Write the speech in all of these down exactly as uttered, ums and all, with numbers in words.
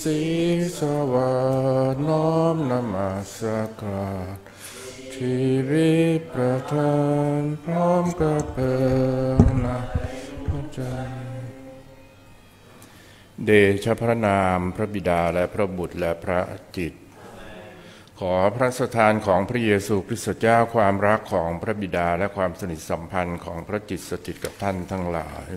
สีสวัสดิ์น้อมนมัสการชีวิตประทานพร้อมกับเพลิงนะพระเจ้าเดชะพระนามพระบิดาและพระบุตรและพระจิตขอพระสถานของพระเยซูคริสต์เจ้าความรักของพระบิดาและความสนิทสัมพันธ์ของพระจิตสถิตกับท่านทั้งหลาย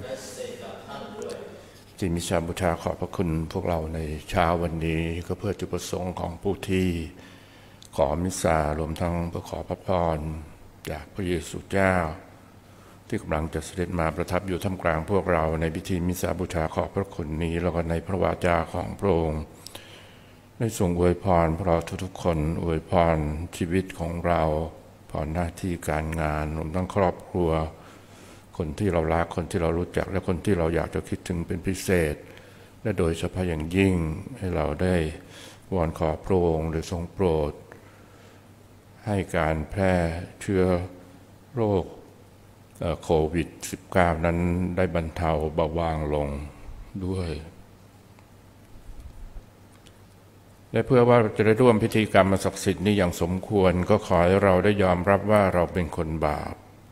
ที่มิชาบูชาขอบพระคุณพวกเราในเช้าวันนี้ก็เพื่อจุดประสงค์ของผู้ที่ขอมิสารวมทั้งเพื่อขอพระพรจากพระเยซูเจ้าที่กำลังจะเสด็จมาประทับอยู่ท่ามกลางพวกเราในพิธีมิสาบูชาขอบพระคุณนี้แล้วก็ในพระวาจาของพระองค์ได้ทรงอวยพรพวกเราทุกๆคนอวยพรชีวิตของเราพรหน้าที่การงานรวมทั้งครอบครัวคนที่เรารักคนที่เรารู้จักและคนที่เราอยากจะคิดถึงเป็นพิเศษและโดยเฉพาะอย่างยิ่งให้เราได้วอนขอพระองค์หรือทรงโปรดให้การแพร่เชื้อโรคโควิด สิบเก้า นั้นได้บรรเทาเบาบางลงด้วยและเพื่อว่าจะได้ร่วมพิธีกรรมศักดิ์สิทธิ์นี้อย่างสมควรก็ขอให้เราได้ยอมรับว่าเราเป็นคนบาป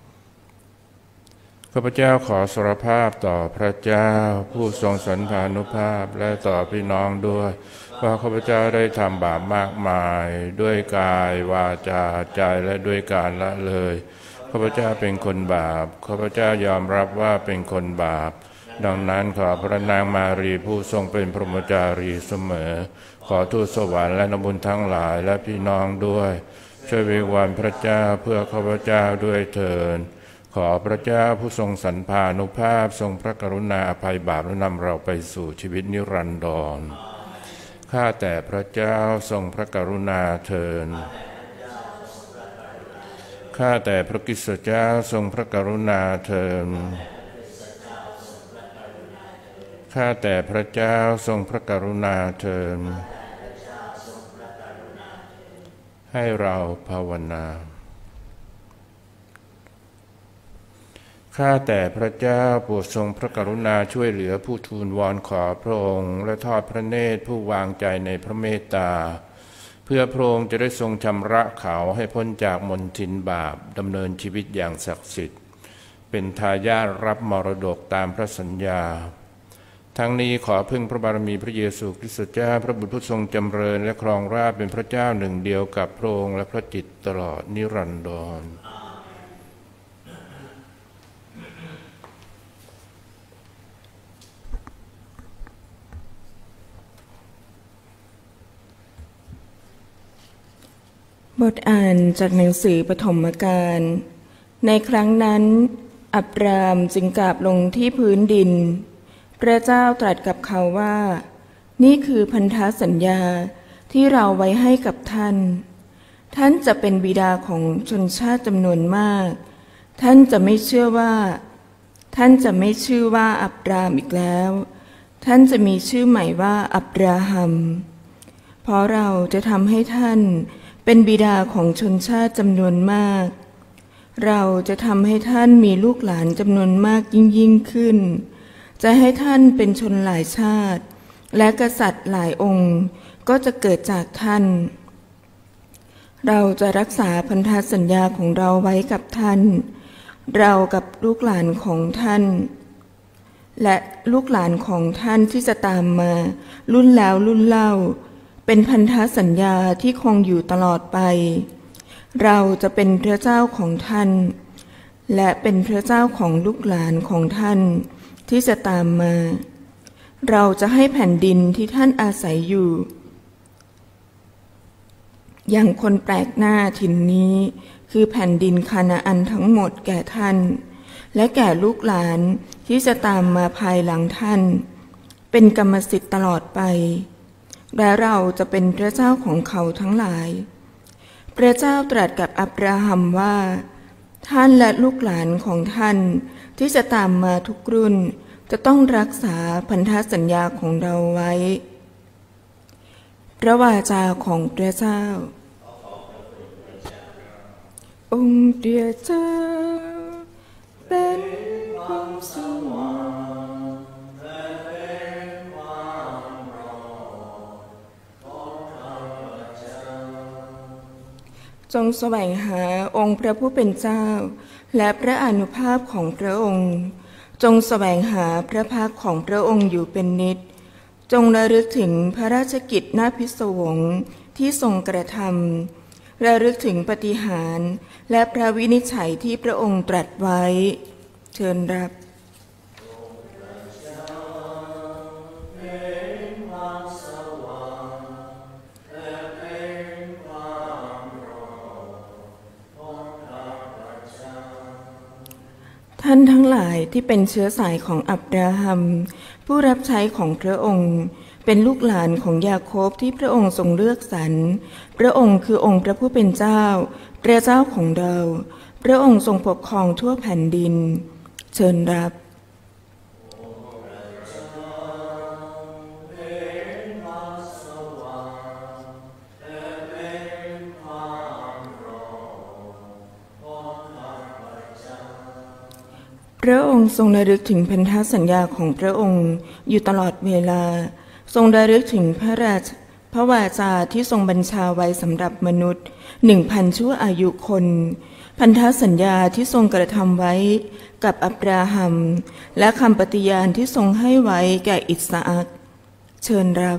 ข้าพเจ้าขอสารภาพต่อพระเจ้าผู้ทรงสันติานุภาพและต่อพี่น้องด้วยว่าข้าพเจ้าได้ทำบาปมากมายด้วยกายวาจาใจและด้วยการละเลยข้าพเจ้าเป็นคนบาปข้าพเจ้ายอมรับว่าเป็นคนบาปดังนั้นขอพระนางมารีผู้ทรงเป็นพรหมจารีเสมอขอทูตสวรรค์และนบุญทั้งหลายและพี่น้องด้วยช่วยวิงวอนพระเจ้าเพื่อข้าพเจ้าด้วยเถิดขอพระเจ้าผู้ทรงสันติานุภาพทรงพระกรุณาอภัยบาปและนำเราไปสู่ชีวิตนิรันดรข้าแต่พระเจ้าทรงพระกรุณาเถิดข้าแต่พระคริสต์เจ้าทรงพระกรุณาเถิดข้าแต่พระเจ้าทรงพระกรุณาเถิดให้เราภาวนาข้าแต่พระเจ้าโปรดทรงพระกรุณาช่วยเหลือผู้ทูลวอนขอพระองค์และทอดพระเนตรผู้วางใจในพระเมตตาเพื่อพระองค์จะได้ทรงชำระเขาให้พ้นจากมลทินบาปดำเนินชีวิตอย่างศักดิ์สิทธิ์เป็นทายาทรับมรดกตามพระสัญญาทั้งนี้ขอพึ่งพระบารมีพระเยซูคริสต์เจ้าพระบุตรผู้ทรงจำเริญและครองราชย์เป็นพระเจ้าหนึ่งเดียวกับพระองค์และพระจิตตลอดนิรันดรบทอ่านจากหนังสือปฐมกาลในครั้งนั้นอับรามจึงกราบลงที่พื้นดินพระเจ้าตรัสกับเขาว่านี่คือพันธสัญญาที่เราไว้ให้กับท่านท่านจะเป็นบิดาของชนชาติจำนวนมากท่านจะไม่เชื่อว่าท่านจะไม่ชื่อว่าอับรามอีกแล้วท่านจะมีชื่อใหม่ว่าอับราฮัมเพราะเราจะทำให้ท่านเป็นบิดาของชนชาติจำนวนมากเราจะทำให้ท่านมีลูกหลานจำนวนมากยิ่งยิ่งขึ้นจะให้ท่านเป็นชนหลายชาติและกษัตริย์หลายองค์ก็จะเกิดจากท่านเราจะรักษาพันธสัญญาของเราไว้กับท่านเรากับลูกหลานของท่านและลูกหลานของท่านที่จะตามมารุ่นแล้วรุ่นเล่าเป็นพันธสัญญาที่คงอยู่ตลอดไปเราจะเป็นพระเจ้าของท่านและเป็นพระเจ้าของลูกหลานของท่านที่จะตามมาเราจะให้แผ่นดินที่ท่านอาศัยอยู่อย่างคนแปลกหน้าถิ่นนี้คือแผ่นดินคานาอันทั้งหมดแก่ท่านและแก่ลูกหลานที่จะตามมาภายหลังท่านเป็นกรรมสิทธิ์ตลอดไปและเราจะเป็นพระเจ้าของเขาทั้งหลายพระเจ้าตรัสกับอับราฮัมว่าท่านและลูกหลานของท่านที่จะตามมาทุกรุ่นจะต้องรักษาพันธสัญญาของเราไว้พระวาจาของพระเจ้าองค์เดียวเจ้าเป็นความสว่างและเป็นความรอดจงแสวงหาองค์พระผู้เป็นเจ้าและพระอานุภาพของพระองค์จงแสวงหาพระภาคของพระองค์อยู่เป็นนิจจงระลึกถึงพระราชกิจน่าพิศวงที่ทรงกระทำระลึกถึงปาฏิหาริย์และพระวินิจฉัยที่พระองค์ตรัสไว้เชิญรับท่านทั้งหลายที่เป็นเชื้อสายของอับราฮัมผู้รับใช้ของพระองค์เป็นลูกหลานของยาโคบที่พระองค์ทรงเลือกสรรพระองค์คือองค์พระผู้เป็นเจ้าพระเจ้าของเราพระองค์ทรงปกครองทั่วแผ่นดินเชิญรับพระองค์ทรงระลึกถึงพันธสัญญาของพระองค์อยู่ตลอดเวลาทรงระลึกถึงพระราชพระวาจาที่ทรงบัญชาไว้สำหรับมนุษย์หนึ่งพันชั่วอายุคนพันธสัญญาที่ทรงกระทำไว้กับอับราฮัมและคำปฏิญาณที่ทรงให้ไว้แก่อิสอัคเชิญรับ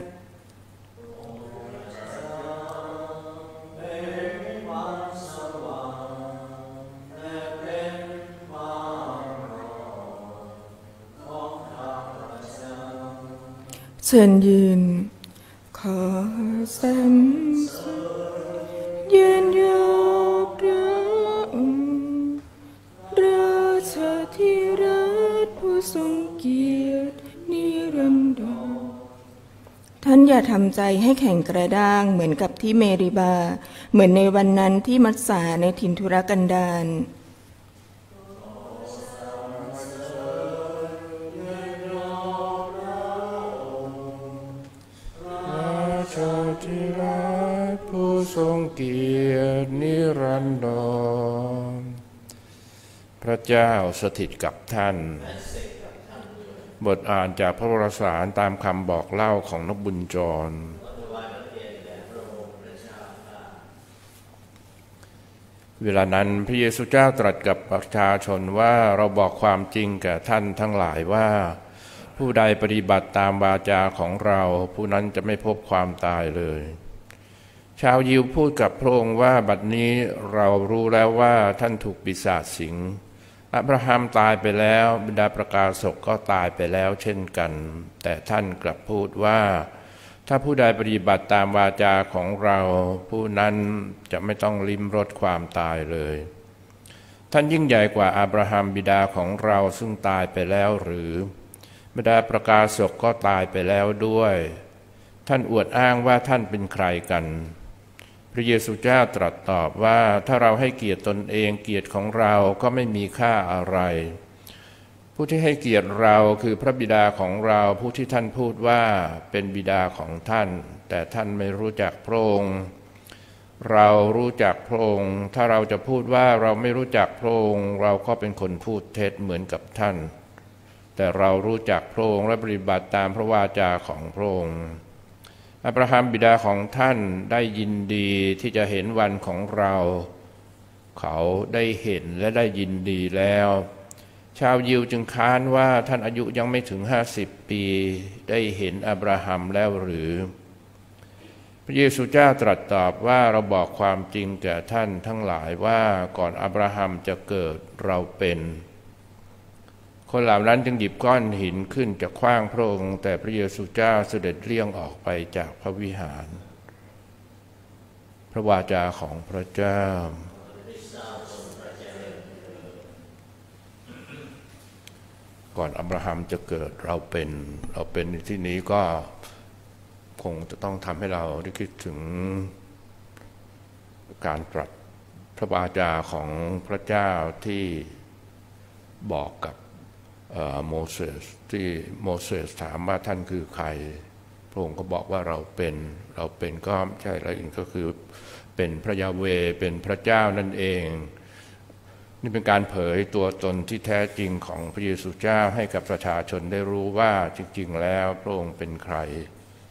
เชิญยืนขอสรรเสริญยืนยกพระองค์ราชาธิราชผู้ทรงเกียรตินิรันดรท่านอย่าทำใจให้แข็งกระด้างเหมือนกับที่เมริบาเหมือนในวันนั้นที่มัสสาในถิ่นทุรกันดารที่รักผู้ทรงเกียรตินิรันดรพระเจ้าสถิตกับท่านบทอ่านจากพระวรสารตามคำบอกเล่าของนกบุญจรเวลานั้นพระเยซูเจ้าตรัสกับประชาชนว่าเราบอกความจริงแก่ท่านทั้งหลายว่าผู้ใดปฏิบัติตามวาจาของเราผู้นั้นจะไม่พบความตายเลยชาวยิวพูดกับพระองค์ว่าบัดนี้เรารู้แล้วว่าท่านถูกปีศาจสิงอับราฮัมตายไปแล้วบิดาประกาศกก็ตายไปแล้วเช่นกันแต่ท่านกลับพูดว่าถ้าผู้ใดปฏิบัติตามวาจาของเราผู้นั้นจะไม่ต้องลิ้มรสความตายเลยท่านยิ่งใหญ่กว่าอับราฮัมบิดาของเราซึ่งตายไปแล้วหรือบิดาประกาศกก็ตายไปแล้วด้วยท่านอวดอ้างว่าท่านเป็นใครกันพระเยซูเจ้าตรัสตอบว่าถ้าเราให้เกียรติตนเองเกียรติของเราก็ไม่มีค่าอะไรผู้ที่ให้เกียรติเราคือพระบิดาของเราผู้ที่ท่านพูดว่าเป็นบิดาของท่านแต่ท่านไม่รู้จักพระองค์เรารู้จักพระองค์ถ้าเราจะพูดว่าเราไม่รู้จักพระองค์เราก็เป็นคนพูดเท็จเหมือนกับท่านแต่เรารู้จักพระองค์และปฏิบัติตามพระวาจาของพระองค์อับราฮัมบิดาของท่านได้ยินดีที่จะเห็นวันของเราเขาได้เห็นและได้ยินดีแล้วชาวยิวจึงค้านว่าท่านอายุยังไม่ถึงห้าสิบปีได้เห็นอับราฮัมแล้วหรือพระเยซูเจ้าตรัสตอบว่าเราบอกความจริงแก่ท่านทั้งหลายว่าก่อนอับราฮัมจะเกิดเราเป็นคนเหล่านั้นจึงหยิบก้อนหินขึ้นจะขว้างพระองค์แต่พระเยซูเจ้าเสด็จเลี่ยงออกไปจากพระวิหารพระวาจาของพระเจ้าก่อนอับราฮัมจะเกิดเราเป็นเราเป็นในที่นี้ก็คงจะต้องทำให้เราได้คิดถึงการตรัสพระวาจาของพระเจ้าที่บอกกับโมเสสที่โมเสสถามว่าท่านคือใครพระองค์ก็บอกว่าเราเป็นเราเป็นก็ไม่ใช่อะไรอื่นก็คือเป็นพระยาเวห์เป็นพระเจ้านั่นเองนี่เป็นการเผยตัวตนที่แท้จริงของพระเยซูเจ้าให้กับประชาชนได้รู้ว่าจริงๆแล้วพระองค์เป็นใคร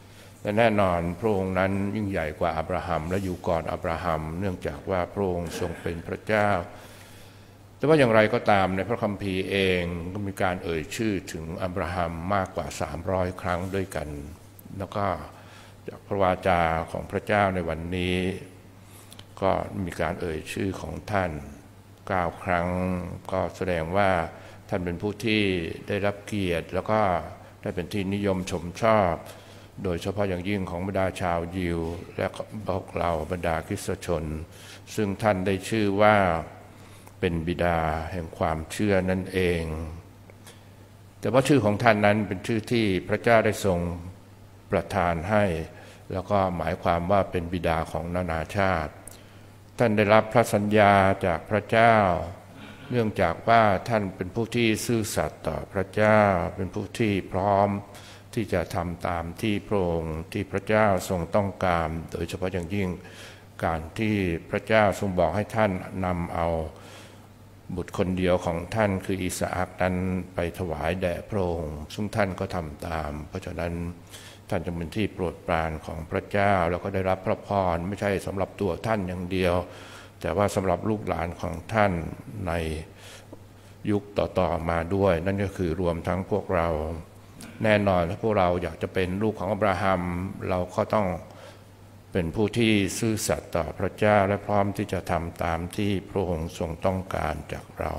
แต่แน่นอนพระองค์นั้นยิ่งใหญ่กว่าอับราฮัมและอยู่ก่อนอับราฮัมเนื่องจากว่าพระองค์ทรงเป็นพระเจ้าแต่ว่าอย่างไรก็ตามในพระคัมภีร์เองก็มีการเอ่ยชื่อถึงอับราฮัมมากกว่าสามร้อยครั้งด้วยกันแล้วก็จากพระวาจาของพระเจ้าในวันนี้ก็มีการเอ่ยชื่อของท่านเก้าครั้งก็แสดงว่าท่านเป็นผู้ที่ได้รับเกียรติแล้วก็ได้เป็นที่นิยมชมชอบโดยเฉพาะอย่างยิ่งของบรรดาชาวยิวและพวกเราบรรดาคริสตชนซึ่งท่านได้ชื่อว่าเป็นบิดาแห่งความเชื่อนั่นเองแต่ว่าชื่อของท่านนั้นเป็นชื่อที่พระเจ้าได้ทรงประทานให้แล้วก็หมายความว่าเป็นบิดาของนานาชาติท่านได้รับพระสัญญาจากพระเจ้าเนื่องจากว่าท่านเป็นผู้ที่ซื่อสัตย์ต่อพระเจ้าเป็นผู้ที่พร้อมที่จะทำตามที่พระองค์ที่พระเจ้าทรงต้องการโดยเฉพาะอย่างยิ่งการที่พระเจ้าทรงบอกให้ท่านนำเอาบุตรคนเดียวของท่านคืออิสอัคนั้นไปถวายแด่พระองค์ซึ่งท่านก็ทำตามเพราะฉะนั้นท่านจึงเป็นที่โปรดปรานของพระเจ้าแล้วก็ได้รับพระพรไม่ใช่สำหรับตัวท่านอย่างเดียวแต่ว่าสำหรับลูกหลานของท่านในยุคต่อๆมาด้วยนั่นก็คือรวมทั้งพวกเราแน่นอนถ้าพวกเราอยากจะเป็นลูกของอับราฮัมเราก็ต้องเป็นผู้ที่ซื่อสัตย์ต่อพระเจ้าและพร้อมที่จะทำตามที่พระองค์ทรงต้องการจากเรา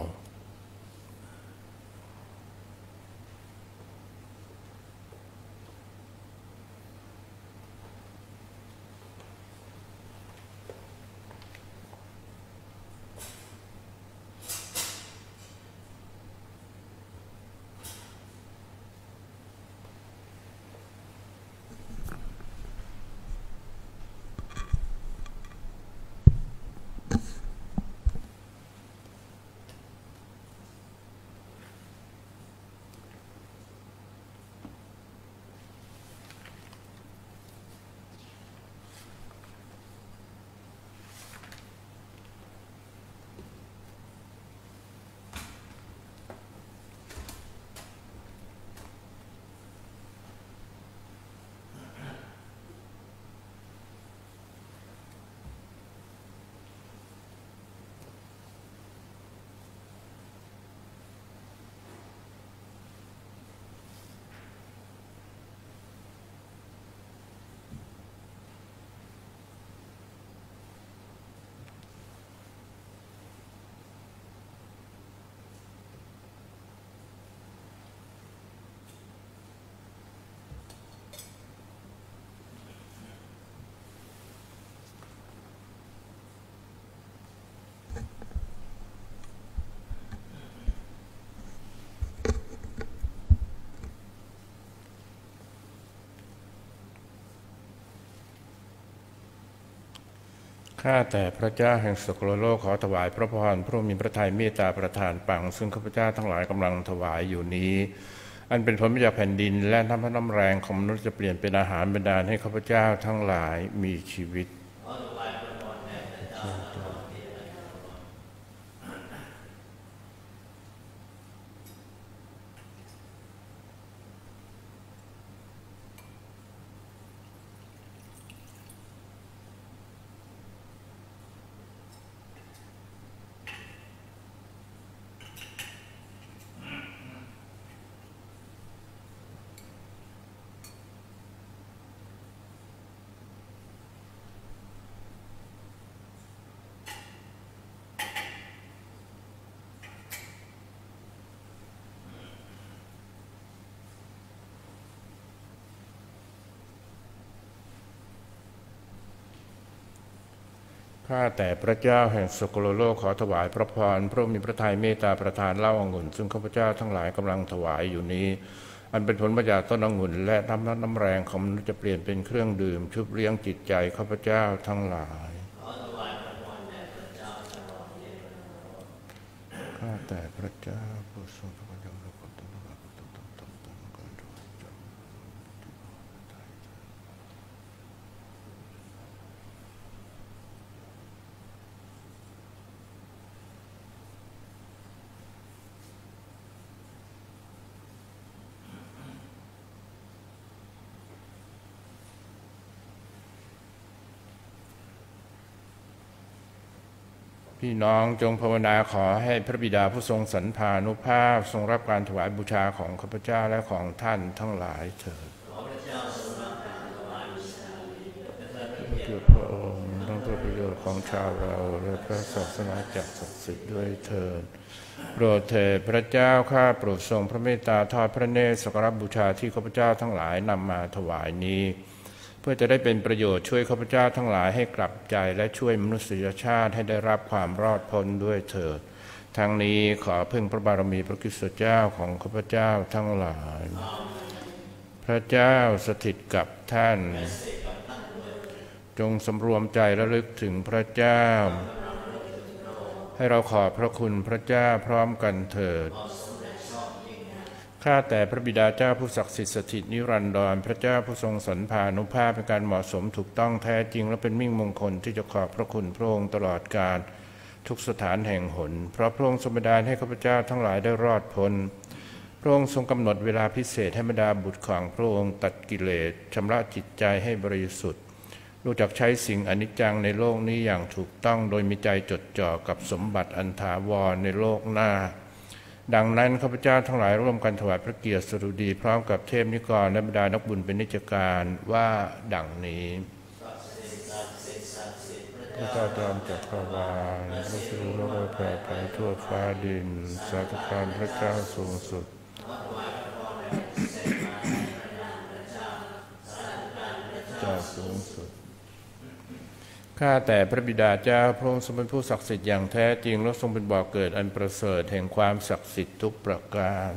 ข้าแต่พระเจ้าแห่งสกลโลกขอถวายพระพรพระมีพระทัยเมตตาประทานปังซึ่งข้าพเจ้าทั้งหลายกำลังถวายอยู่นี้อันเป็นผลมาจากแผ่นดินและน้ำพระน้ำแรงของมนุษย์จะเปลี่ยนเป็นอาหารบันดาลให้ข้าพเจ้าทั้งหลายมีชีวิตข้าแต่พระเจ้าแห่งสกลโลกขอถวายพระพรพระมีพระทัยเมตตาประทานเหล้าองุ่นซึ่งข้าพเจ้าทั้งหลายกำลังถวายอยู่นี้อันเป็นผลมาจากต้นองุ่นและน้ำน้ำแรงของมนุษย์จะเปลี่ยนเป็นเครื่องดื่มชุบเลี้ยงจิตใจข้าพเจ้าทั้งหลายข้าแต่พระเจ้าผู้ทรงพระกรุณาพี่น้องจงภาวนาขอให้พระบิดาผู้ทรงสรรพานุภาพทรงรับการถวายบูชาของข้าพเจ้าและของท่านทั้งหลายเถิดเพื่อพระองค์ทั้งเพื่อประโยชน์ของชาวเราและพระศาสนาจักรศักดิ์สิทธิ์ด้วยเถิดโปรดเถิดพระเจ้าข้าโปรดทรงพระเมตตาทอดพระเนตรสักการบูชาที่ข้าพเจ้าทั้งหลายนำมาถวายนี้เพื่อจะได้เป็นประโยชน์ช่วยข้าพเจ้าทั้งหลายให้กลับใจและช่วยมนุษยชาติให้ได้รับความรอดพ้นด้วยเถิดทั้งนี้ขอพึ่งพระบารมีพระคริสต์เจ้าของข้าพเจ้าทั้งหลายพระเจ้าสถิตกับท่านจงสำรวมใจระลึกถึงพระเจ้าให้เราขอบพระคุณพระเจ้าพร้อมกันเถิดข้าแต่พระบิดาเจ้าผู้ศักดิ์สิทธิ์สถิตนิรันดรพระเจ้าผู้ทรงสรรพานุภาพเป็นการเหมาะสมถูกต้องแท้จริงและเป็นมิ่งมงคลที่จะขอบพระคุณพระองค์ตลอดกาลทุกสถานแห่งหนเพราะพระองค์ทรงบันดาลให้ข้าพเจ้าทั้งหลายได้รอดพ้นพระองค์ทรงกำหนดเวลาพิเศษให้บรรดาบุตรของพระองค์ตัดกิเลสชำระจิตใจให้บริสุทธิ์รู้จักใช้สิ่งอนิจจังในโลกนี้อย่างถูกต้องโดยมีใจจดจ่อกับสมบัติอันถาวรในโลกหน้าดังนั้นข้าพเจ้าทั้งหลายร่วมกันถวายพระเกียรติสดุดีพร้อมกับเทพนิกรและบรรดานักบุญเป็นนิจการว่าดังนี้พระเจ้าจอมจักรวาลพระสิริโลกแผ่ไปทั่วฟ้าดินสาธุการพระเจ้าสูงสุดเจ้าสูงสุดข้าแต่พระบิดาเจ้าพระองค์ทรงเป็นผู้ศักดิ์สิทธิ์อย่างแท้จริงและทรงเป็นบ่อเกิดอันประเสริฐแห่งความศักดิ์สิทธิ์ทุกประการ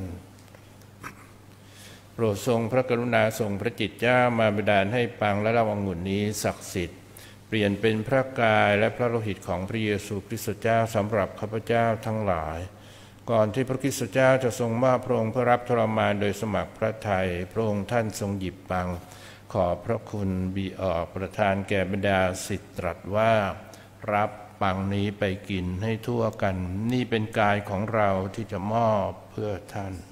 โปรดทรงพระกรุณาทรงพระจิตเจ้ามาบันดาลให้ปังและเหล้าองุ่นนี้ศักดิ์สิทธิ์เปลี่ยนเป็นพระกายและพระโลหิตของพระเยซูคริสต์เจ้าสำหรับข้าพเจ้าทั้งหลายก่อนที่พระคริสต์เจ้าจะทรงมอบพระองค์เพื่อรับทรมานโดยสมัครพระทัยพระองค์ท่านทรงหยิบปังขอพระคุณบิออกประทานแก่บรรดาศิษย์ตรัสว่ารับปังนี้ไปกินให้ทั่วกันนี่เป็นกายของเราที่จะมอบเพื่อท่าน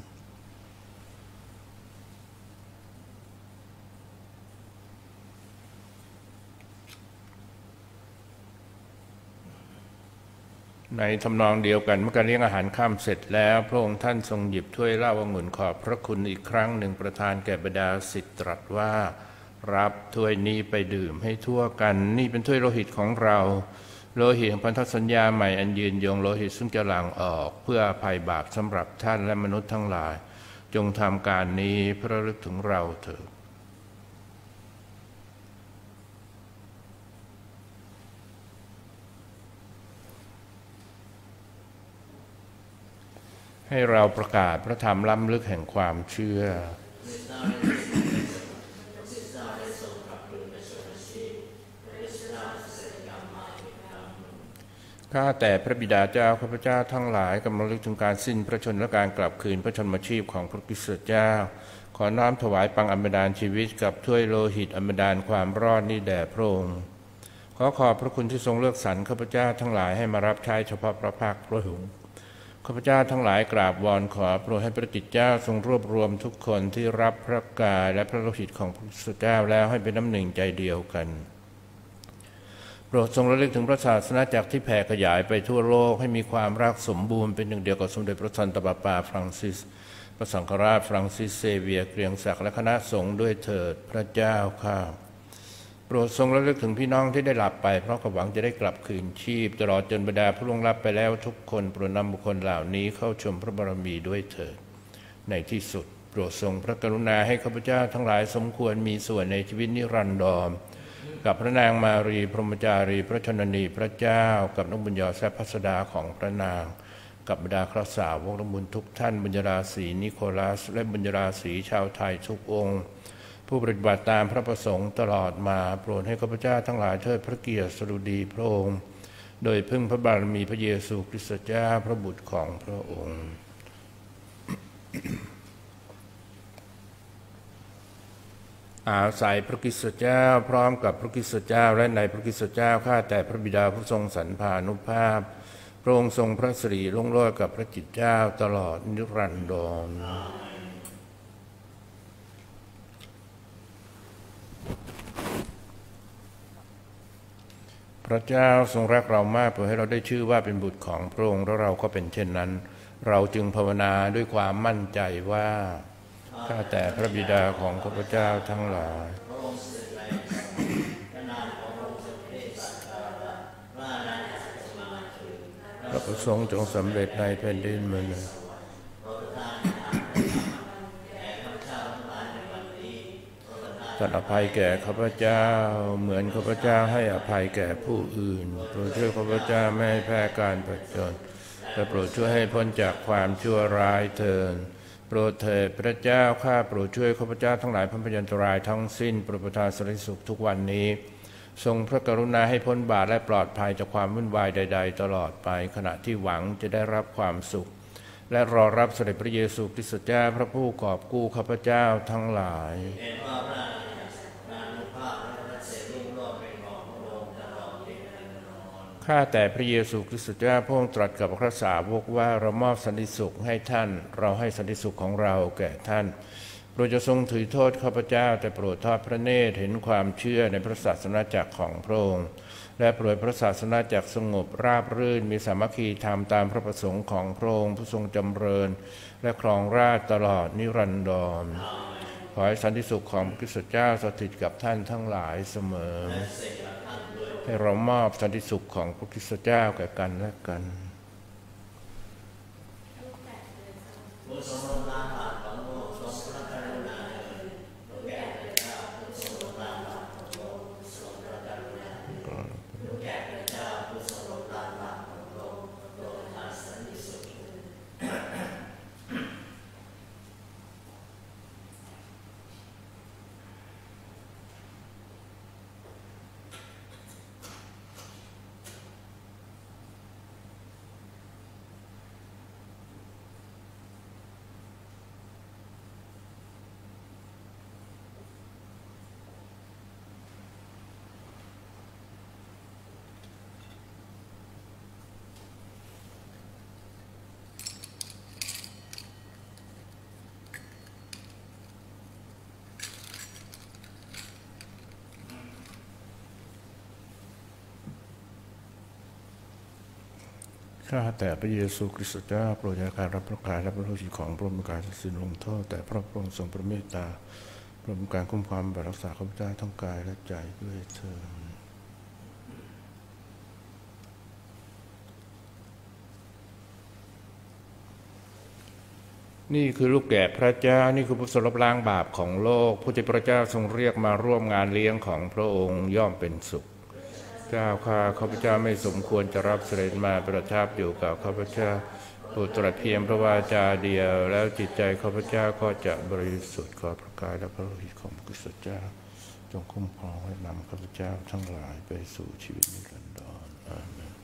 ในทำนองเดียวกันเมื่อการเลี้ยงอาหารค่ำเสร็จแล้วพระองค์ท่านทรงหยิบถ้วยเหล้าองุ่นขอบพระคุณอีกครั้งหนึ่งประทานแก่บรรดาศิษย์ตรัสว่ารับถ้วยนี้ไปดื่มให้ทั่วกันนี่เป็นถ้วยโลหิตของเราโลหิตแห่งพันธสัญญาใหม่อันยืนยงโลหิตซึ่งจะหลั่งออกเพื่ออภัยบาปสำหรับท่านและมนุษย์ทั้งหลายจงทำการนี้เพื่อระลึกถึงเราเถิดให้เราประกาศพระธรรมล้ำลึกแห่งความเชื่อข้าแต่พระบิดาเจ้าข้าพเจ้าทั้งหลายกำลังระลึกถึงการสิ้นพระชนม์และการกลับคืนพระชนมชีพของพระคริสต์เจ้าขอน้อมถวายปังอมฤตชีวิตกับถ้วยโลหิตอมฤตความรอดนี้แด่พระองค์ขอขอบพระคุณที่ทรงเลือกสรรข้าพเจ้าทั้งหลายให้มารับใช้เฉพาะพระภาคพระองค์ข้าพเจ้าทั้งหลายกราบวอนขอโปรดให้พระจิตเจ้าทรงรวบรวมทุกคนที่รับพระกายและพระโลหิตของพระคริสต์เจ้าแล้วให้เป็นน้ำหนึ่งใจเดียวกันโปรดทรงระลึกถึงพระศาสนาจักรที่แผ่ขยายไปทั่วโลกให้มีความรักสมบูรณ์เป็นหนึ่งเดียวกับสมเด็จพระสันตะปาปาฟรังซิสพระสังฆราชฟรังซิสเซเวียร์เกรียงศักดิ์และคณะสงฆ์ด้วยเถิดพระเจ้าข้าโปรดทรงระลึกถึงพี่น้องที่ได้หลับไปเพราะหวังจะได้กลับคืนชีพตลอดจนบรรดาผู้ล่วงลับไปแล้วทุกคนโปรดนำบุคคลเหล่านี้เข้าชมพระบารมีด้วยเถิดในที่สุดโปรดทรงพระกรุณาให้ข้าพเจ้าทั้งหลายสมควรมีส่วนในชีวิตนิรันดรกับพระนางมารีพรหมจารีพระชนนีพระเจ้ากับนักบุญยอแซพัสดาของพระนางกับบรรดาครสาวกนักบุญทุกท่านบุญญาราศีนิโคลัสและบุญญาราศีชาวไทยทุกองค์ผู้ปฏิบัติตามพระประสงค์ตลอดมาโปรดให้ข้าพเจ้าทั้งหลายเทิดพระเกียรติสดุดีพระองค์โดยพึ่งพระบารมีพระเยซูคริสต์เจ้าพระบุตรของพระองค์ อาศัยพระคริสต์เจ้าพร้อมกับพระคริสต์เจ้าและในพระคริสต์เจ้าข้าแต่พระบิดาผู้ทรงสรรพานุภาพพระองค์ทรงพระสิริรุ่งโรจน์กับพระจิตเจ้าตลอดนิรันดรพพระเจ้าทรงรักเรามากเพื่อให้เราได้ชื่อว่าเป็นบุตรของพระองค์แล้วเราก็เป็นเช่นนั้นเราจึงภาวนาด้วยความมั่นใจว่าข้าแต่พระบิดาของข้าพเจ้าทั้งหลายพระประสงค์จงสำเร็จในแผ่นดินเมืองนี้ท่านอภัยแก่ข้าพเจ้าเหมือนข้าพเจ้าให้อภัยแก่ผู้อื่นโปรดช่วยข้าพเจ้าไม่ให้แพ้การผจญแต่โปรดช่วยให้พ้นจากความชั่วร้ายเถิดโปรดเถิดพระเจ้าข้าโปรดช่วยข้าพเจ้าทั้งหลายพ้นพยันตรายทั้งสิ้นโปรดประทานสันติสุขทุกวันนี้ทรงพระกรุณาให้พ้นบาปและปลอดภัยจากความวุ่นวายใดๆตลอดไปขณะที่หวังจะได้รับความสุขและรอรับเสด็จพระเยซูคริสต์เจ้าพระผู้กอบกู้ข้าพเจ้าทั้งหลายข้าแต่พระเยซูคริสต์เจ้าพระองค์ตรัสกับพระสาวกว่าเรามอบสันติสุขให้ท่านเราให้สันติสุขของเราแก่ท่านโปรดจะทรงถือโทษข้าพเจ้าแต่โปรดทอดพระเนตรเห็นความเชื่อในพระศาสนาจักรของพระองค์และโปรดพระศาสนาจักรสงบราบรื่นมีสามัคคีธรรมตามพระประสงค์ของพระองค์ผู้ทรงจำเริญและครองราชย์ตลอดนิรันดรขอให้สันติสุขของพระคริสต์เจ้าสถิตกับท่านทั้งหลายเสมอให้เรามอบสันติสุขของพระคริสต์เจ้าแก่กันและกันข้าแต่พระเยซูคริสต์เจ้าโปรดอย่าการรับประทานและพระโลหิตของพระองค์เป็นการสิ้นลงโทษแต่พระองค์ทรงพระเมตตาโปรดการคุ้มครองบำบัดรักษาข้าพเจ้าทั้งกายและใจด้วยเถิดนี่คือลูกแกะพระเจ้านี่คือผู้ทรงลบล้างบาปของโลกผู้ที่พระเจ้าทรงเรียกมาร่วมงานเลี้ยงของพระองค์ย่อมเป็นสุขเจ้าข้าข้าพเจ้าไม่สมควรจะรับเสด็จมาประทับอยู่กับข้าพเจ้าโปรดตรัสเพียงพระวาจาเดียวแล้วจิตใจข้าพเจ้าก็จะบริสุทธิ์ขอพระกายและพระโลหิตของพระคริสต์เจ้าจงคุ้มครองให้นำข้าพเจ้าทั้งหลายไปสู่ชีวิตนิรันดรอาเมน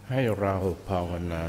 ให้เราภาวนา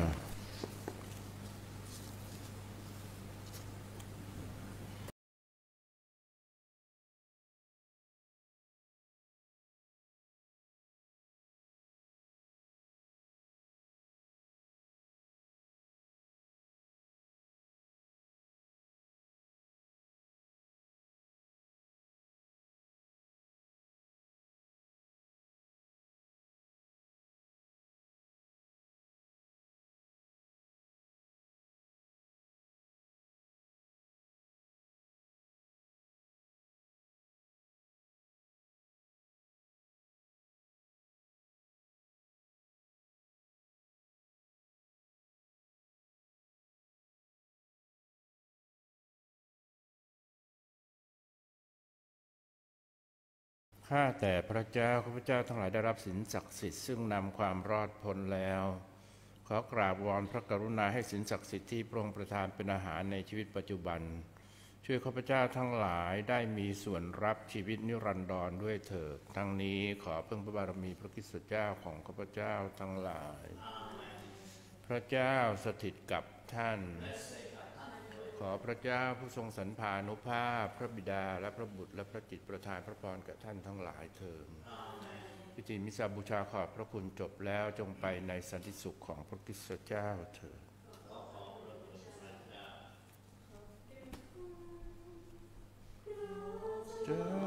ข้าแต่พระเจ้าข้าพเจ้าทั้งหลายได้รับศีลศักดิ์สิทธิ์ซึ่งนำความรอดพ้นแล้วขอกราบวอนพระกรุณาให้ศีลศักดิ์สิทธิ์ที่พระองค์ประทานเป็นอาหารในชีวิตปัจจุบันช่วยข้าพเจ้าทั้งหลายได้มีส่วนรับชีวิตนิรันดรด้วยเถิดทั้งนี้ขอพึ่งพระบารมีพระคริสต์เจ้าของข้าพเจ้าทั้งหลายพระเจ้าสถิตกับท่านขอพระเจ้าผู้ทรงสรรพานุภาพพระบิดาและพระบุตรและพระจิตประทานพระพรแก่ท่านทั้งหลายเถิดพิธีมิสซาบูชาขอบพระคุณจบแล้วจงไปในสันติสุขของพระคริสต์เจ้าเถิดเจ้า